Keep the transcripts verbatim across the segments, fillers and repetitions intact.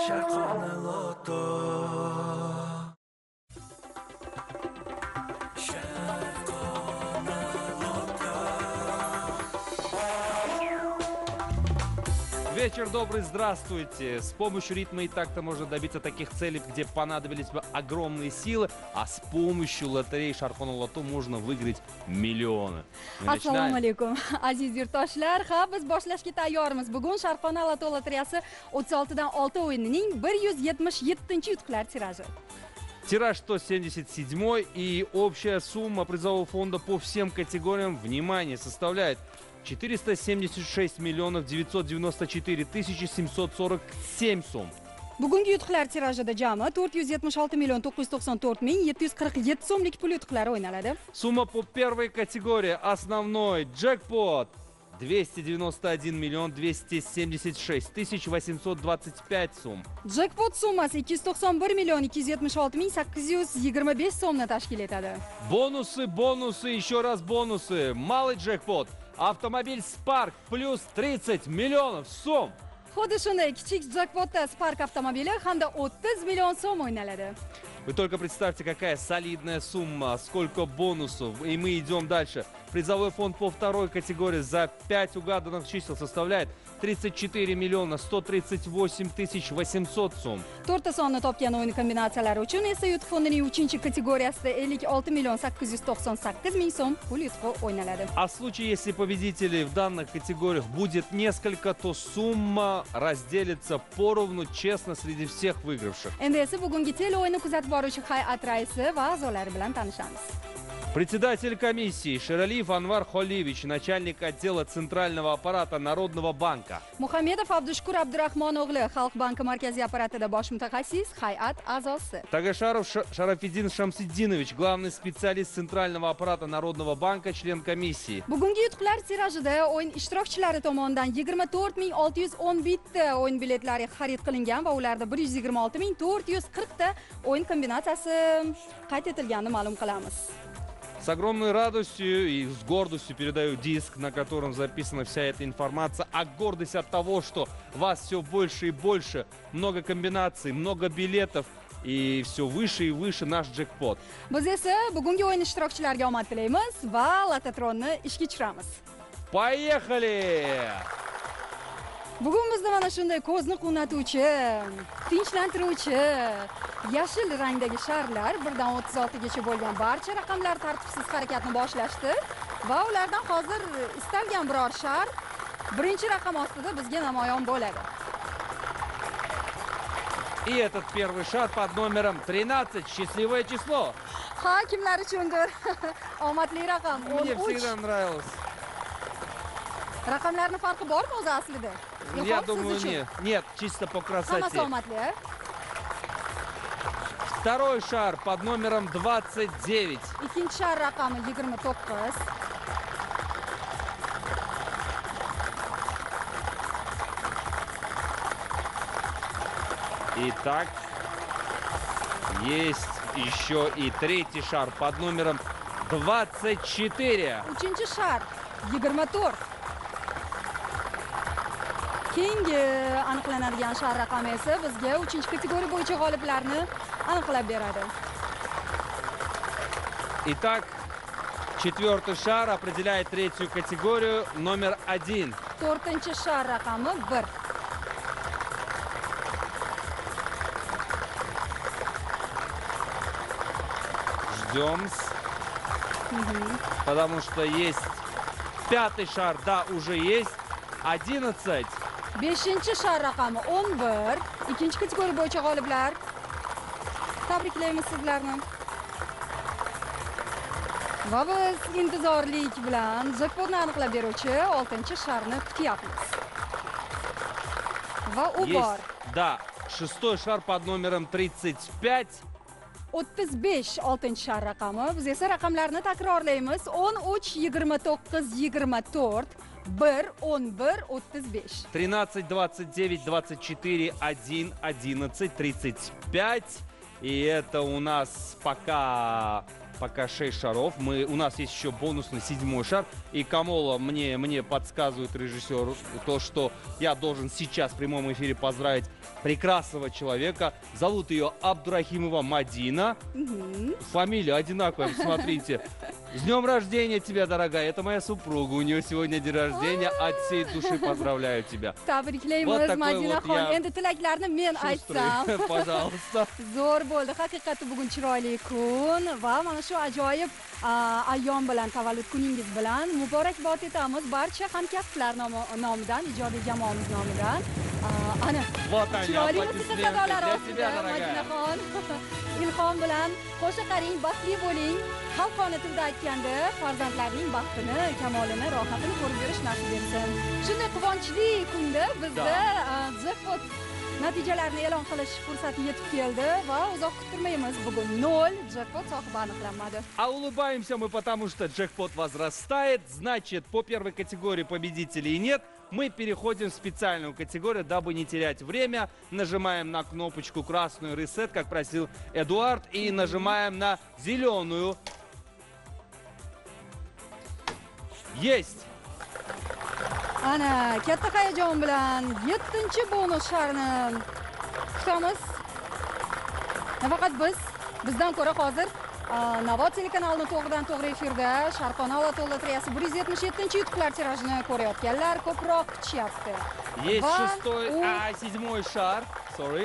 Sharqona loto. Вечер добрый, здравствуйте. С помощью ритма и такта можно добиться таких целей, где понадобились бы огромные силы, а с помощью лотереи Sharqona Lotto можно выиграть миллионы. Assalomu alaykum. Aziz yurtdoshlar, ha biz boshlashga tayyormiz. Bugun Sharqona Lotto lotereyasi o'ttiz oltidan olti o'yinining bir yuz yetmish yettinchi yutuqlar tiraji. Тираж сто семьдесят семь и общая сумма призового фонда по всем категориям, внимание, составляет четыреста семьдесят шесть миллионов девятьсот девяносто четыре тысячи семьсот сорок семь сом. Bugungi yutuqlar tirajida jami to'rt yuz yetmish olti million to'qqiz yuz to'qson to'rt ming yetti yuz qirq yetti so'mlik pul yutuqlari o'ynaladi. Сумма по первой категории, основной джекпот, двести девяносто один миллион двести семьдесят шесть тысяч восемьсот двадцать пять сом. Jackpot summasi ikki yuz to'qson bir million ikki yuz yetmish olti ming sakkiz yuz yigirma besh so'mni tashkil etadi. Бонусы, бонусы, еще раз бонусы. Малый джекпот. Автомобиль Spark плюс тридцать миллионов сом. Xuddi shunday kichik jackpotda Spark avtomobili hamda o'ttiz million so'm o'ynaladi. Вы только представьте, какая солидная сумма, сколько бонусов. И мы идем дальше. Призовой фонд по второй категории за пять угаданных чисел составляет тридцать четыре миллиона сто тридцать восемь тысяч восемьсот сом. to'rtta sonni topgan o'yin kombinatsiyalari uchun esa yutuq fondining uchinchi kategoriyasida ellik olti million sakkiz yuz to'qson sakkiz ming so'm pul yutug'i o'ynaladi. А в случае, если победителей в данных категориях будет несколько, то сумма разделится поровну, честно, среди всех выигравших. Endi esa bugungi tele o'yini kuzatib boruvchi hay'at raisi va a'zolari bilan tanishamiz. Председатель комиссии Шералиев Анвар Холиевич, начальник отдела Центрального аппарата Народного банка. Muhammedov Abdushukur Abdurahmon o'g'li, Xalq banki markaziy apparatida bosh mutaxassis, hay'at a'zosi. Тагашаров Ша- Шарафиддин Шамсиддинович, главный специалист Центрального аппарата Народного банка, член комиссии. Bugungi yutuqlar tirajida o'yin ishtirokchilari tomonidan yigirma to'rt ming olti yuz o'n bitta o'yin biletlari xarid qilingan va ularda bir yuz yigirma olti ming to'rt yuz qirq ta o'yin kombinatsiyasi qayd etilganini ma'lum qilamiz. С огромной радостью и с гордостью передаю диск, на котором записана вся эта информация. А гордость от того, что вас все больше и больше, много комбинаций, много билетов и все выше и выше наш джекпот. Biz esa bugungi o'yin ishtirokchilariga omad tilaymiz va lototronni ishga tushiramiz. Поехали! Bugun bizda mana shunday ko'zni quvnatuvchi, tinchlantiruvchi, yashil rangdagi sharlar birdan o'ttiz oltigacha bo'lgan barcha raqamlar tartibsiz harakatni boshlashdi va ulardan hozir istalgan biror shar birinchi raqam ostida bizga namoyon bo'ladi. И этот первый шар под номером тринадцать, счастливое число. Ha, kimlar uchundir omadli raqam Мне o'n uch. всегда нравилось. Raqamlarning farqi bormi o'zi aslida? Я Ilhom, siz думаю, uchun. нет. Нет, чисто по Hammasi красоте. omadli, a? Второй шар под номером двадцать девять. Ikkinchi shar raqami yigirma to'qqiz. Итак, есть еще и третий шар под номером двадцать четыре. Uchinchi shar yigirma to'rt. Keyingi aniqlanadigan shar raqami esa bizga uchinchi kategoriya bo'yicha g'oliblarni aniqlab beradi. Итак, четвертый шар определяет третью категорию, номер один. to'rtinchi shar raqami bir. Ждем. Потому что есть пятый шар, да, уже есть. одиннадцать. beshinchi shar raqami o'n bir. Ikkinchi kategoriya bo'yicha g'oliblar. Tabriklaymiz sizlarni. Va biz intizorlik bilan jackpotni aniqlab beruvchi oltinchi sharni kutyapmiz. Va u bor. Есть, да, шестой шар под номером тридцать пять. o'ttiz besh oltinchi shar raqami. Biz esa raqamlarni takrorlaymiz. o'n uch, yigirma to'qqiz, yigirma to'rt, bir, o'n bir, o'ttiz besh. тринадцать, двадцать девять, двадцать четыре, один, одиннадцать, тридцать пять И это у нас пока... Пока шесть шаров. Мы, у нас есть еще бонусный седьмой шар. И Камола мне, мне подсказывает режиссер то, что я должен сейчас в прямом эфире поздравить прекрасного человека. Зовут ее Абдурахимова Мадина. Мгм. Фамилия одинаковая, посмотрите. С днем рождения тебя, дорогая. Это моя супруга. У нее сегодня день рождения. От всей души поздравляю тебя. Вот Tabriklaymiz такой Madina вот xon. я Endi tilaklarni men aytsam. Шустрый, пожалуйста. Zo'r bo'ldi. Haqiqatda bugun chiroyli kun va mana shu ajoyib a, ayyom bilan, tavallud kuningiz bilan muborakbod etamiz barcha hamkasblar nomi- nomidan, ijodiy jamoamiz nomidan. A, Ana Вот они, chiroyli musiqa аплодисменты sadolari для тебя, ostida дорогая. Madinaxon ilhom bilan qo'sha qaring, baxtli bo'ling. Xalqona tilda aytganda farzandlarning baxtini, kamolini, rohatini ko'rib yurish nasib etsin. Shunday quvonchli kunda bizda a, jackpot natijalarini e'lon qilish fursati yetib keldi va uzoq kuttirmaymiz. Bugun nol jackpot sohibi aniqlanmadi. А улыбаемся мы, потому что джекпот возрастает. Значит, по первой категории победителей нет. Мы переходим в специальную категорию, дабы не терять время. Нажимаем на кнопочку красную «Reset», как просил Эдуард, и нажимаем на зеленую. Есть! Ana katta hayajon bilan yettinchi bonus sharni kutamiz. Nafaqat biz, bizdan ko'ra hozir a, Navo telekanalining to'g'ridan to'g'ri efirda Sharqona Loto lotereyasi bir yuz yetmish yettinchi yutuqlar tirajini ko'rayotganlar ko'proq kutishyapti. Есть Va шестой, u- а, седьмой шар. Sorry.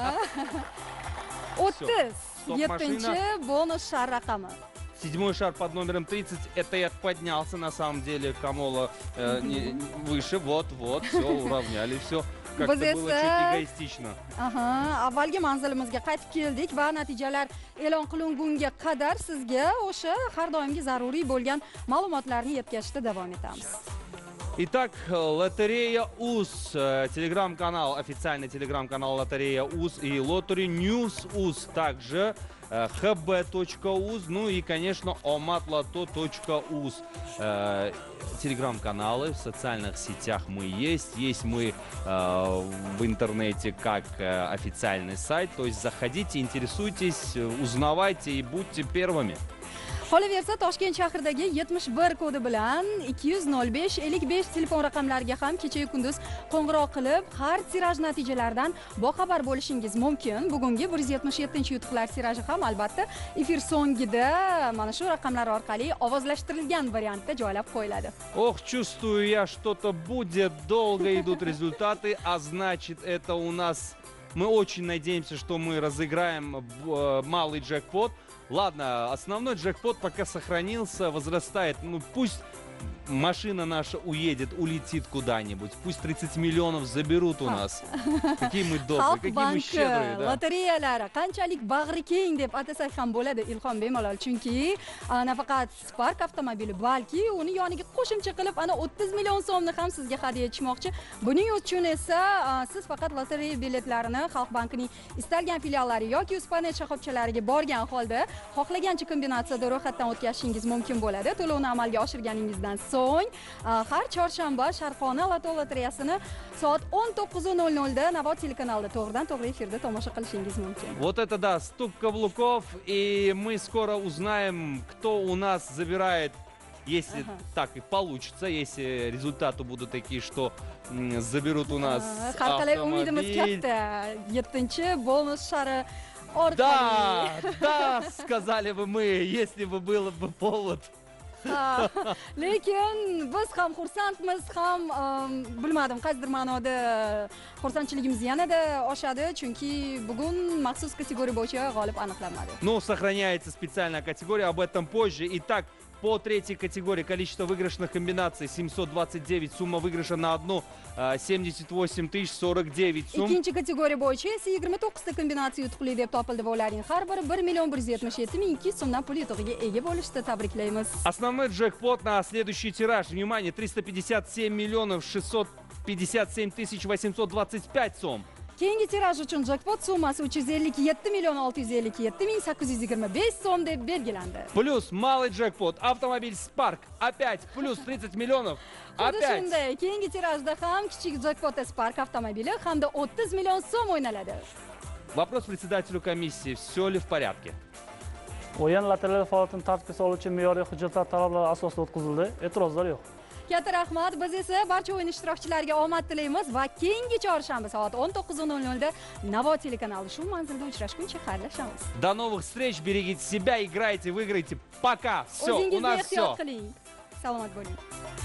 o'ttiz Stock-машина. yettinchi bonus shar raqami. Седьмой шар под номером тридцать. Это я поднялся, на самом деле, Камола э, не- выше. Вот, вот, все, уравняли, все. Как-то Biz было esa- чуть эгоистично. Aha, avvalgi manzilimizga qaytib keldik va natijalar e'lon qilingunga qadar sizga o'sha har doimgi zaruriy bo'lgan ma'lumotlarni yetkazishda davom etamiz. Итак, э, лотерея УЗ, э, телеграм-канал, официальный телеграм-канал лотерея УЗ и Lottery News УЗ, также э, hb.uz, ну и, конечно, omatlotto точка uz. Э, телеграм-каналы, в социальных сетях мы есть, есть мы э, в интернете как э, официальный сайт, то есть заходите, интересуйтесь, э, узнавайте и будьте первыми. Qolaversa Toshkent shahridagi yetmish bir kodi bilan ikki yuz nol besh ellik besh telefon raqamlariga ham kecha kunduz qo'ng'iroq qilib har tiraj natijalaridan boxabar bo'lishingiz mumkin. Bugungi bir yuz yetmish yettinchi yutuqlar tiraji ham albatta efir so'ngida mana shu raqamlar orqali ovozlashtirilgan variantda joylab qo'yiladi. Ох, чувствую я, что-то будет, долго идут результаты, а значит, это у нас... Мы очень надеемся, что мы разыграем э, малый джекпот. Ладно, основной джекпот пока сохранился, возрастает. Ну, пусть машина наша уедет, улетит куда-нибудь. Пусть тридцать миллионов заберут у нас. Какие мы добрые, Xalq какие мы banki щедрые, да. lotereyalari qanchalik bag'ri keng deb atasak ham bo'ladi Ilhom bemalol, chunki a, nafaqat Spark avtomobili, balki uni yoniga qo'shimcha qilib ana o'ttiz million so'mni ham sizga hadya etishmoqchi. Buning uchun esa a, siz faqat lotereya biletlarini Xalq bankining istalgan filiallari yoki Uspanet shoxobchalariga borgan holda xohlagancha kombinatsiyada ro'yxatdan o'tkazishingiz mumkin bo'ladi. To'lovni amalga oshirganingizdan so'ng a, har chorshanba Sharqona Loto lotereyasini soat o'n to'qqiz nol nol da Navo telekanalida to'g'ridan to'g'ri efirda tomosha qilishingiz mumkin. Вот это да, стук каблуков, и мы скоро узнаем, кто у нас забирает, если Ага. так и получится, если результаты будут такие, что м, заберут у нас А, Har qalay umidimiz автомобиль. katta. yettinchi bonus shari orqali. Да, да, сказали бы мы, если бы был бы повод. Ha, lekin biz ham xursandmiz, ham um, bilmadim, qaysidir ma'noda xursandchiligimiz yanada oshadi, chunki bugun maxsus kategoriya bo'yicha g'olib aniqlanmadi. Ну, сохраняется специальная категория, об этом позже. Итак, по третьей категории количество выигрышных комбинаций семьсот двадцать девять, сумма выигрыша на одну а, семьдесят восемь тысяч сорок девять сумм. Ikkinchi kategoriya bo'yicha esa yigirma to'qqizta kombinatsiya yutuqli deb topildi va ularning har biri bir million bir yuz yetmish yetti ming ikki yuz so'mdan pul yutug'iga ega bo'lishdi. Tabriklaymiz. Основной джекпот на следующий тираж. Внимание, триста пятьдесят семь миллионов шестьсот пятьдесят семь тысяч восемьсот двадцать пять сомм. Keyingi tiraj uchun jackpot summasi uch yuz ellik yetti million olti yuz ellik yetti ming sakkiz yuz yigirma besh so'm deb belgilandi. Плюс малый джекпот. Автомобиль Spark. Опять плюс тридцать миллионов. Xuddi Опять. shunday, keyingi tirajda ham kichik jackpot Spark avtomobili hamda o'ttiz million so'm o'ynaladi. Вопрос председателю комиссии. Все ли в порядке? O'yin lateral faoliyatini tartibga soluvchi me'yoriy hujjatlar talablari asosida o'tkazildi. E'tirozlar yo'q. Katta rahmat. Biz esa barcha o'yin ishtirokchilariga omad tilaymiz va keyingi chorshanba soat o'n to'qqiz nol nol da Navo telekanali shu manzilda uchrashguncha xayrlashamiz. До новых встреч, берегите себя, играйте, выиграйте. Пока. Все, у O'zingizga нас ehtiyot все. qiling. Salomat bo'ling.